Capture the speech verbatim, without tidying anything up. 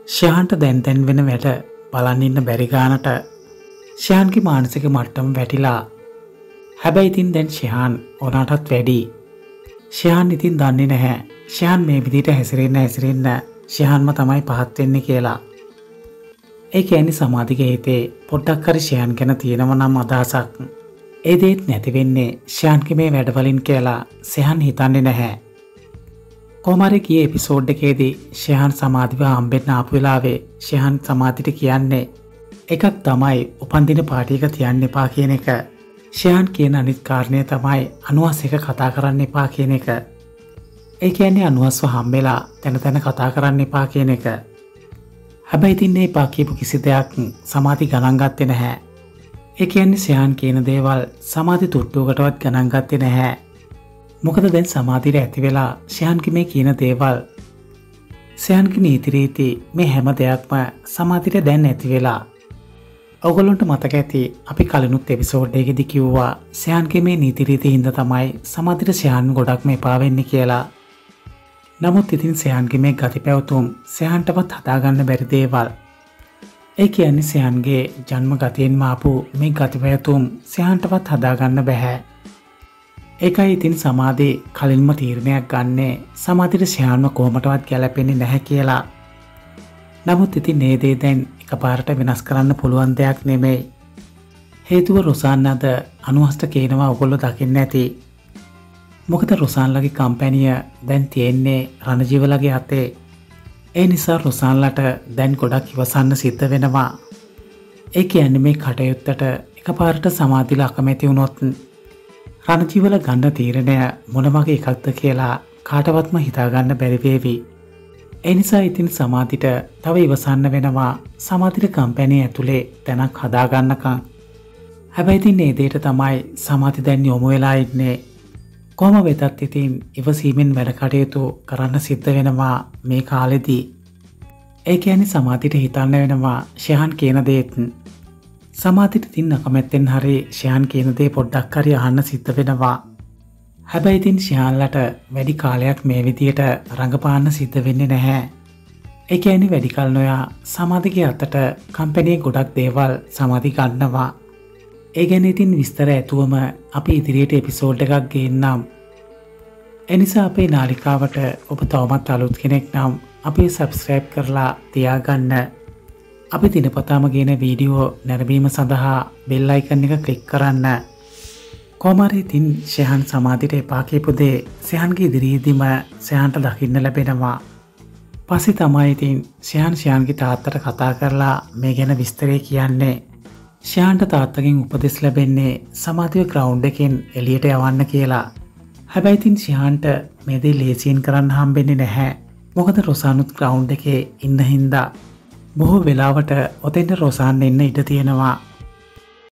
ශයාන්ට දැන් දැන් වෙන වැඩ බලන් ඉන්න බැරි ගානට ශයාන්ගේ මානසික මට්ටම වැටිලා. හැබැයි ඉතින් දැන් ශයාන් ඕනටත් වැඩි. ශයාන් ඉතින් දන්නේ නැහැ ශයාන් මේ විදිහට හැසිරෙන්න හැසිරෙන්න ශයාන්ම තමයි පහත් වෙන්නේ කියලා. ඒ කියන්නේ සමාධිගේ හිතේ පොඩ්ඩක් හරි ශයාන් ගැන තියෙනව නම් අදහසක්. ඒ දෙයක් නැති වෙන්නේ ශයාන්ගේ මේ වැඩවලින් කියලා ශයාන් හිතන්නේ නැහැ. කොමාරේ ගිය එපිසෝඩ් එකේදී ශයාන් සමාධිව හම්බෙන්න ආපු වෙලාවේ ශයාන් සමාධිට කියන්නේ එකක් තමයි උපන්දින පාටි එක තියන්න එපා කියන එක. ශයාන් කියන අනිත් කාරණය තමයි අනුහස් එක කතා කරන්න එපා කියන එක. ඒ කියන්නේ අනුහස්ව හම්බෙලා තැන තැන කතා කරන්න එපා කියන එක. හැබැයි ඉතින් මේ එපා කියපු කිසි දෙයක් සමාධි ගණන් ගත්තේ නැහැ. ඒ කියන්නේ ශයාන් කියන දේවල් සමාධි තුට්ටුවකටවත් ගණන් ගත්තේ නැහැ. මොකද දැන් සමාධියට ඇති වෙලා ශයාන්ගේ මේ කියන දේවල් ශයාන්ගේ නීති රීති මේ හැම දෙයක්ම සමාධියට දැන් ඇති වෙලා. ඔයගොල්ලන්ට මතක ඇති අපි කලිනුත් එපිසෝඩ් එකේදී කිව්වා ශයාන්ගේ මේ නීති රීති හින්දා තමයි සමාධියට ශයාන් ගොඩක්ම එපා වෙන්නේ කියලා. නමුත් ඉතින් ශයාන්ගේ මේ ගති පැවතුම් ශයාන්ටවත් හදාගන්න බැරි දේවල්. ඒ කියන්නේ ශයාන්ගේ ජන්ම ගතියෙන්ම ආපු මේ ගති පැවතුම් ශයාන්ටවත් හදාගන්න බැහැ. ඒකයි ඉතින් සමාධි කලින්ම තීරණයක් ගන්නේ සමාධියට ශයාන්ව කොහොමටවත් ගැලපෙන්නේ නැහැ කියලා. නමුත් ඉතින් මේ දේ දැන් එකපාරට වෙනස් කරන්න පුළුවන් දෙයක් නෙමෙයි. හේතුව රොසාන් අද අනුහස්ට කියනවා ඔයගොල්ලෝ දකින්න ඇති. මොකද රොසාන්ලගේ කම්පැනිය දැන් තියෙන්නේ රණජීවලගේ අතේ. ඒ නිසා රොසාන්ලට දැන් ගොඩක් ඉවසන්න සිද්ධ වෙනවා. ඒ කියන්නේ මේ කටයුත්තට එකපාරට සමාධිලා අකමැති වුණොත් රණජීවල ගන්න තීරණය මොන වගේ එකක්ද කියලා කාටවත්ම හිතාගන්න බැරි වේවි. ඒ නිසා ඉතින් සමාධිට තව ඉවසන්න වෙනවා සමාධිට කම්පැනි ඇතුලේ තැනක් හදාගන්නකම්. හැබැයි ඉතින් මේ දෙයට තමයි සමාධි දැන් යොමු වෙලා ඉන්නේ. කොහොම වෙතත් ඉතින් ඉවසීමෙන් වැඩ කටයුතු කරන්න සිද්ධ වෙනවා මේ කාලෙදී. ඒ කියන්නේ සමාධිට හිතන්න වෙනවා ශයාන් කියන දේත්. සමාධිට ඉතින් අකමැත්තෙන් හරි ශයාන් කියන දේ පොඩ්ඩක් හරි අහන්න සිද්ධ වෙනවා. හැබැයි ඉතින් ශයාන්ලට වැඩි කාලයක් මේ විදියට රඟපාන්න සිද්ධ වෙන්නේ නැහැ. ඒ කියන්නේ වැඩි කල නොයා සමාධිගේ අතට කම්පැනියේ ගොඩක් දේවල් සමාධි ගන්නවා. ඒ ගැන ඉතින් විස්තර ඇතුවම අපි ඉදිරියට එපිසෝඩ් එකක් ගේන්නම්. ඒ නිසා අපේ නාලිකාවට ඔබ තවමත් අලුත් කෙනෙක් නම් අපි සබ්ස්ක්‍රයිබ් කරලා තියාගන්න. අපි දිනපතාම ගෙන වීඩියෝ නැරඹීම සඳහා බෙල් අයිකන් එක ක්ලික් කරන්න. කොමාරේ ඉතින් ශයාන් සමාධියට එපා කියපු දේ ශයාන්ගේ ඉදිරියේදීම ශයාන්ට දකින්න ලැබෙනවා. පස්සේ තමයි ඉතින් ශයාන් ශයාන්ගේ තාත්තට කතා කරලා මේ ගැන විස්තරේ කියන්නේ. ශයාන්ට තාත්තගෙන් උපදෙස් ලැබෙන්නේ සමාධිව ග්‍රවුන්ඩ් එකෙන් එළියට යවන්න කියලා. හැබැයි ඉතින් ශයාන්ට මේ දේ ලේසියෙන් කරන්න හම්බෙන්නේ නැහැ. මොකද රොසානුත් ග්‍රවුන්ඩ් එකේ ඉන්න හින්දා බොහෝ වෙලාවට ඔතෙන්ට රොසාන් එන්න ඉඩ තියෙනවා.